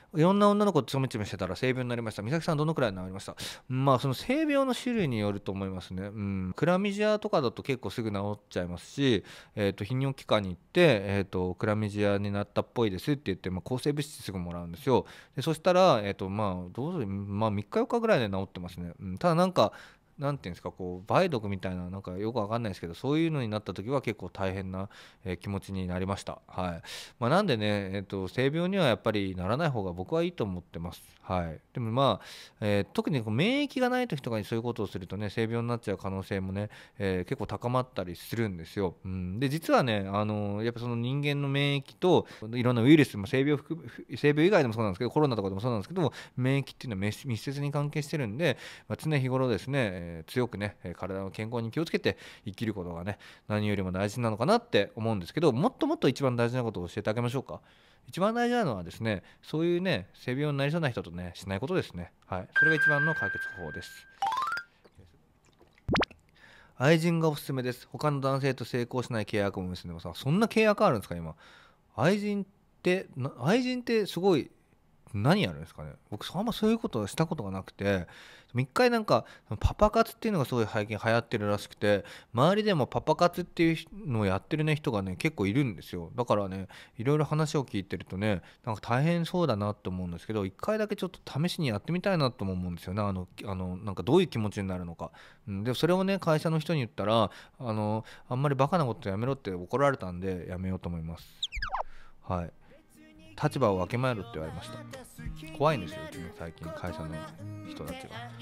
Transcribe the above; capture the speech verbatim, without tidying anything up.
いろんな女の子とちょめちょめしてたら性病になりました。美咲さんどのくらいになりました？まあその性病の種類によると思いますね。うん、クラミジアとかだと結構すぐ治っちゃいますし、えー、と泌尿器科に行って、えー、とクラミジアになったっぽいですって言って、まあ、抗生物質すぐもらうんですよ。でそしたら、えーとまあ、どうする、まあ、みっかよっかぐらいで治ってますね。うん、ただなんかなんていうんですか、こう梅毒みたいな、なんかよくわかんないですけど、そういうのになった時は結構大変な、えー気持ちになりました。はい。まあ、なんでね、えっと、性病にはやっぱりならない方が僕はいいと思ってます。はい。でもまあ、えー特にこう免疫がない時とかにそういうことをするとね、性病になっちゃう可能性もね、えー結構高まったりするんですよ。うん、で、実はね、あのやっぱその人間の免疫といろんなウイルスも性病含む性病以外でもそうなんですけど、コロナとかでもそうなんですけども、免疫っていうのは密密接に関係してるんで、まあ、常日頃ですね、えー強くね、えー体の健康に気をつけて生きることがね、何よりも大事なのかなって思うんですけど、もっともっと一番大事なことを教えてあげましょうか。一番大事なのはですね、そういうね、性病になりそうな人とね、しないことですね。はい。それが一番の解決方法です。愛人がおすすめです。他の男性と成功しない契約も結んでもさ、そんな契約あるんですか、今。愛人って、な愛人ってすごい何やるんですかね。僕あんまそういうことをしたことがなくて、一回なんかパパ活っていうのがすごい最近流行ってるらしくて、周りでもパパ活っていうのをやってるね人がね結構いるんですよ。だからね、いろいろ話を聞いてるとね、なんか大変そうだなと思うんですけど、一回だけちょっと試しにやってみたいなとも思うんですよね。あのあのなんかどういう気持ちになるのか。うん、でそれをね会社の人に言ったら、あのあんまりバカなことやめろって怒られたんでやめようと思います。はい。立場をわきまえろって言われました。怖いんですよ、うちの最近会社の人たちが。はい。